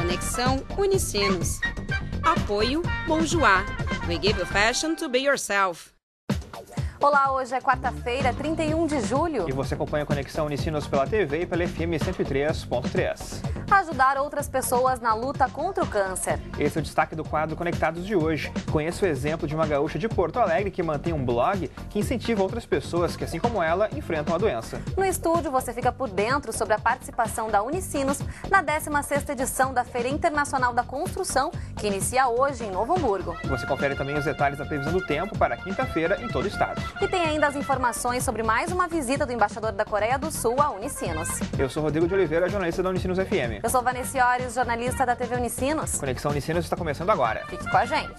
Conexão Unicinos. Apoio Bonjour. We give you fashion to be yourself. Olá, hoje é quarta-feira, 31 de julho. E você acompanha a Conexão Unicinos pela TV e pela FM 103.3. Ajudar outras pessoas na luta contra o câncer. Esse é o destaque do quadro Conectados de hoje. Conheça o exemplo de uma gaúcha de Porto Alegre que mantém um blog que incentiva outras pessoas que, assim como ela, enfrentam a doença. No estúdio, você fica por dentro sobre a participação da Unicinos na 16ª edição da Feira Internacional da Construção, que inicia hoje em Novo Hamburgo. Você confere também os detalhes da previsão do tempo para quinta-feira em todo o estado. E tem ainda as informações sobre mais uma visita do embaixador da Coreia do Sul à Unicinos. Eu sou Rodrigo de Oliveira, jornalista da Unicinos FM. Eu sou Vanessa Iores, jornalista da TV Unicinos. Conexão Unicinos está começando agora. Fique com a gente.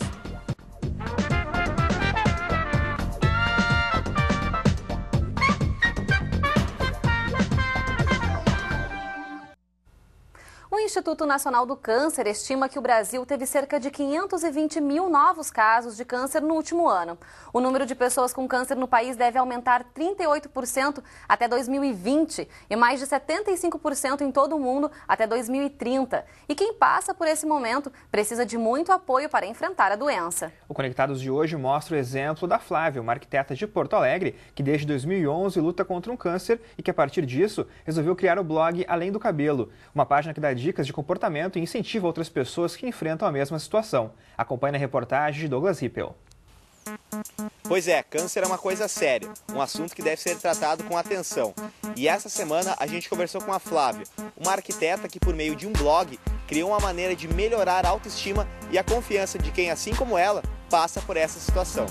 O Instituto Nacional do Câncer estima que o Brasil teve cerca de 520 mil novos casos de câncer no último ano. O número de pessoas com câncer no país deve aumentar 38% até 2020 e mais de 75% em todo o mundo até 2030. E quem passa por esse momento precisa de muito apoio para enfrentar a doença. O Conectados de hoje mostra o exemplo da Flávia, uma arquiteta de Porto Alegre, que desde 2011 luta contra um câncer e que a partir disso resolveu criar o blog Além do Cabelo, uma página que dá dicas de comportamento e incentiva outras pessoas que enfrentam a mesma situação. Acompanhe na reportagem de Douglas Rippel. Pois é, câncer é uma coisa séria, um assunto que deve ser tratado com atenção. E essa semana a gente conversou com a Flávia, uma arquiteta que por meio de um blog criou uma maneira de melhorar a autoestima e a confiança de quem, assim como ela, passa por essa situação.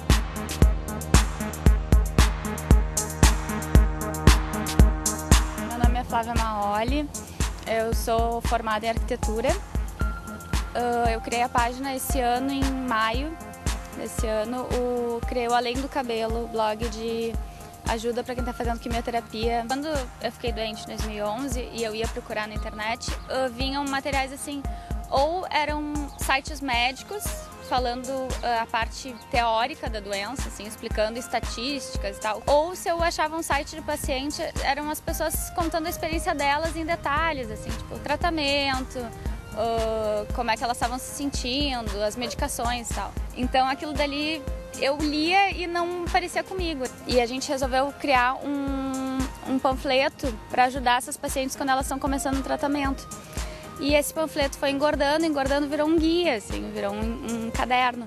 Meu nome é Flávia Maoli. Eu sou formada em arquitetura. Eu criei a página esse ano, em maio desse ano. Criei o Além do Cabelo, blog de ajuda para quem está fazendo quimioterapia. Quando eu fiquei doente em 2011 e eu ia procurar na internet, vinham materiais assim, ou eram sites médicos falando a parte teórica da doença, assim, explicando estatísticas e tal. Ou se eu achava um site de paciente, eram as pessoas contando a experiência delas em detalhes, assim, tipo o tratamento, como é que elas estavam se sentindo, as medicações e tal. Então aquilo dali eu lia e não parecia comigo. E a gente resolveu criar um panfleto para ajudar essas pacientes quando elas estão começando o tratamento. E esse panfleto foi engordando, virou um guia, assim, virou um caderno.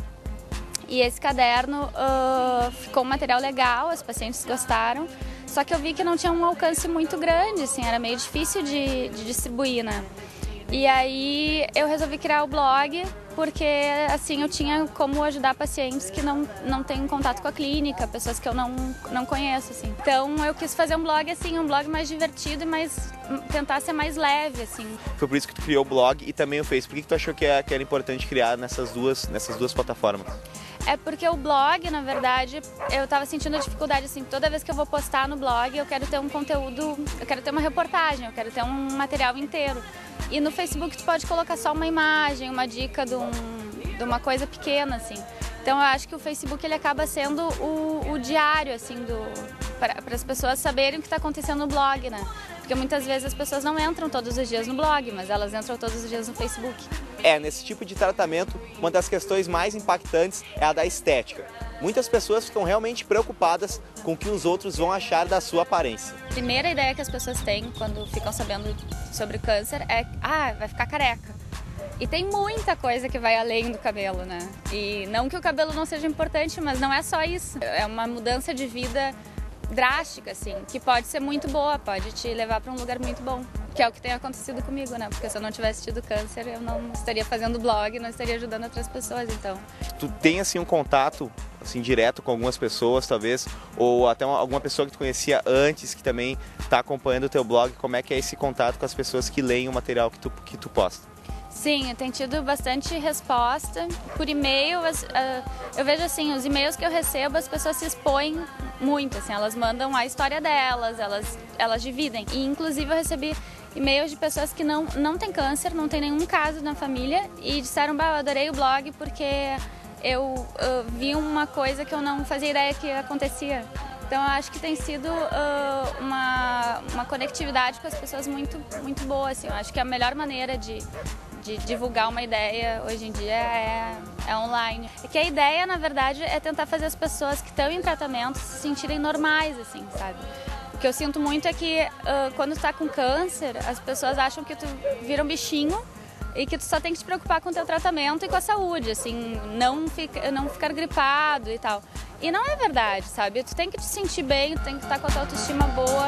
E esse caderno ficou um material legal, as pacientes gostaram, só que eu vi que não tinha um alcance muito grande, assim, era meio difícil de distribuir, né? E aí eu resolvi criar o blog, porque assim eu tinha como ajudar pacientes que não têm contato com a clínica, pessoas que eu não conheço, assim. Então eu quis fazer um blog assim, um blog mais divertido e tentar ser mais leve, assim. Foi por isso que tu criou o blog e também o Facebook. Por que tu achou que era importante criar nessas duas plataformas? É porque o blog, na verdade, eu tava sentindo a dificuldade, assim, toda vez que eu vou postar no blog, eu quero ter um conteúdo, eu quero ter uma reportagem, eu quero ter um material inteiro. E no Facebook tu pode colocar só uma imagem, uma dica de uma coisa pequena, assim. Então eu acho que o Facebook ele acaba sendo o diário, assim, para as pessoas saberem o que está acontecendo no blog, né? Porque muitas vezes as pessoas não entram todos os dias no blog, mas elas entram todos os dias no Facebook. Nesse tipo de tratamento, uma das questões mais impactantes é a da estética. Muitas pessoas ficam realmente preocupadas com o que os outros vão achar da sua aparência. A primeira ideia que as pessoas têm quando ficam sabendo sobre o câncer é vai ficar careca. E tem muita coisa que vai além do cabelo, né? E não que o cabelo não seja importante, mas não é só isso. É uma mudança de vida drástica, assim, que pode ser muito boa, pode te levar para um lugar muito bom. Que é o que tem acontecido comigo, né? Porque se eu não tivesse tido câncer, eu não estaria fazendo blog, não estaria ajudando outras pessoas, então. Tu tem, assim, um contato, assim, direto com algumas pessoas, talvez, ou até alguma pessoa que tu conhecia antes, que também está acompanhando o teu blog, como é que é esse contato com as pessoas que leem o material que tu posta? Sim, eu tenho tido bastante resposta por e-mail. Eu vejo assim, os e-mails que eu recebo, as pessoas se expõem muito, assim, elas mandam a história delas, elas dividem. E inclusive eu recebi e-mails de pessoas que não têm câncer, não tem nenhum caso na família e disseram, eu adorei o blog porque eu vi uma coisa que eu não fazia ideia que acontecia. Então eu acho que tem sido uma conectividade com as pessoas muito, muito boa, assim. Eu acho que a melhor maneira de de divulgar uma ideia hoje em dia é online. E que a ideia, na verdade, é tentar fazer as pessoas que estão em tratamento se sentirem normais, assim, sabe? O que eu sinto muito é que quando tu tá com câncer, as pessoas acham que tu vira um bichinho e que tu só tem que te preocupar com o teu tratamento e com a saúde, assim, não ficar gripado e tal. E não é verdade, sabe? Tu tem que te sentir bem, tu tem que estar com a tua autoestima boa.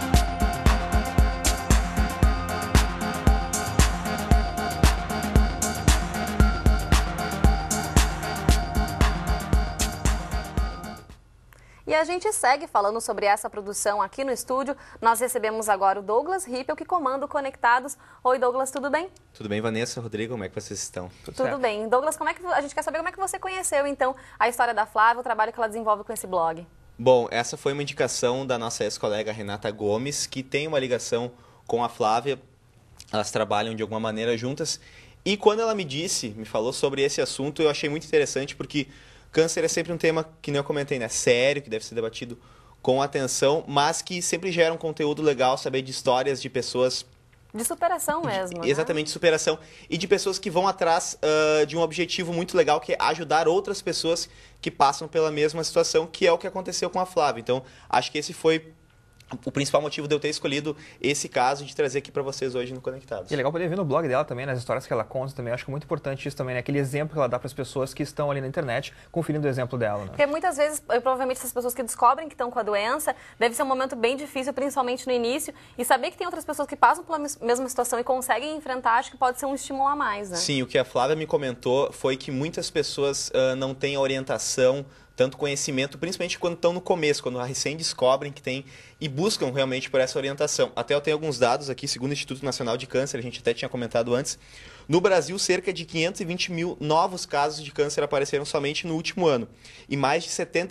E a gente segue falando sobre essa produção aqui no estúdio. Nós recebemos agora o Douglas Rippel, que comanda o Conectados. Oi, Douglas, tudo bem? Tudo bem, Vanessa, Rodrigo, como é que vocês estão? Tudo bem. Douglas, a gente quer saber como é que você conheceu, então, a história da Flávia, o trabalho que ela desenvolve com esse blog. Bom, essa foi uma indicação da nossa ex-colega Renata Gomes, que tem uma ligação com a Flávia. Elas trabalham de alguma maneira juntas. E quando ela me falou sobre esse assunto, eu achei muito interessante, porque câncer é sempre um tema, que nem eu comentei, né? Sério, que deve ser debatido com atenção, mas que sempre gera um conteúdo legal, saber de histórias de pessoas... De superação mesmo, Exatamente, de superação. E de pessoas que vão atrás de um objetivo muito legal, que é ajudar outras pessoas que passam pela mesma situação, que é o que aconteceu com a Flávia. Então, acho que esse foi o principal motivo de eu ter escolhido esse caso de trazer aqui para vocês hoje no Conectados. E é legal poder ver no blog dela também, nas histórias que ela conta também. Eu acho que é muito importante isso também, né? Aquele exemplo que ela dá para as pessoas que estão ali na internet, conferindo o exemplo dela, né? Porque muitas vezes, provavelmente, essas pessoas que descobrem que estão com a doença, deve ser um momento bem difícil, principalmente no início, e saber que tem outras pessoas que passam pela mesma situação e conseguem enfrentar, acho que pode ser um estímulo a mais, né? Sim, o que a Flávia me comentou foi que muitas pessoas não têm orientação, tanto conhecimento, principalmente quando estão no começo, quando recém descobrem que tem e buscam realmente por essa orientação. Até eu tenho alguns dados aqui, segundo o Instituto Nacional de Câncer, a gente até tinha comentado antes. No Brasil, cerca de 520 mil novos casos de câncer apareceram somente no último ano. E mais de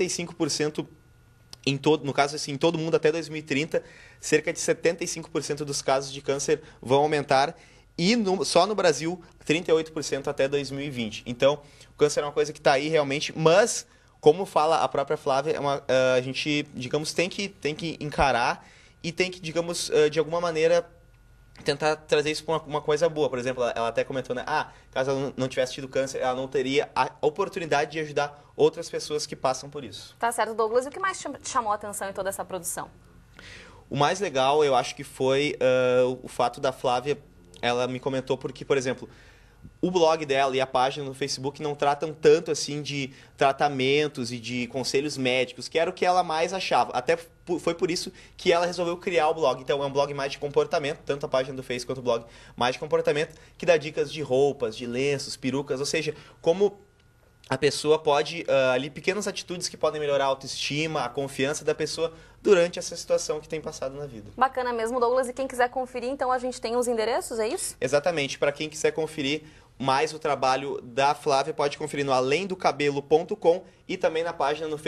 75% em todo o mundo até 2030, cerca de 75% dos casos de câncer vão aumentar. E só no Brasil, 38% até 2020. Então, o câncer é uma coisa que está aí realmente, mas... Como fala a própria Flávia, a gente, digamos, tem que encarar e tem que, digamos, de alguma maneira tentar trazer isso para uma coisa boa. Por exemplo, ela até comentou, né? Caso ela não tivesse tido câncer, ela não teria a oportunidade de ajudar outras pessoas que passam por isso. Tá certo, Douglas. E o que mais te chamou a atenção em toda essa produção? O mais legal, eu acho que foi o fato da Flávia, ela me comentou porque, por exemplo... O blog dela e a página no Facebook não tratam tanto assim de tratamentos e de conselhos médicos, que era o que ela mais achava. Até foi por isso que ela resolveu criar o blog. Então é um blog mais de comportamento, tanto a página do Facebook quanto o blog mais de comportamento, que dá dicas de roupas, de lenços, perucas, ou seja, como a pessoa pode, ali, pequenas atitudes que podem melhorar a autoestima, a confiança da pessoa durante essa situação que tem passado na vida. Bacana mesmo, Douglas. E quem quiser conferir, então a gente tem os endereços, é isso? Exatamente. Para quem quiser conferir mais o trabalho da Flávia, pode conferir no alemdocabelo.com e também na página no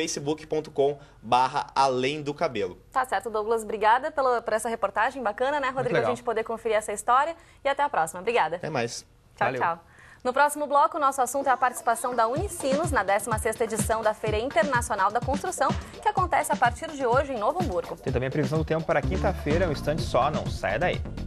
facebook.com/alemdocabelo. Tá certo, Douglas. Obrigada por essa reportagem bacana, né, Rodrigo? A gente poder conferir essa história. E até a próxima. Obrigada. Até mais. Tchau, Valeu. Tchau. No próximo bloco, o nosso assunto é a participação da Unicinos na 16ª edição da Feira Internacional da Construção, que acontece a partir de hoje em Novo Hamburgo. Tem também a previsão do tempo para quinta-feira, um instante só, não saia daí.